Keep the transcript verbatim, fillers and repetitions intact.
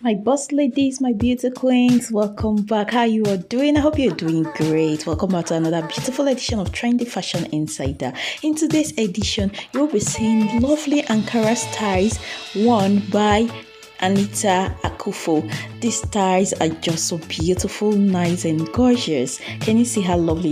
My boss ladies, my beauty queens, welcome back. How you are doing? I hope you're doing great. Welcome back to another beautiful edition of Trendy Fashion Insider. In today's edition, you'll be seeing lovely Ankara styles worn by Anita Akuffo. These styles are just so beautiful, nice and gorgeous. Can you see how lovely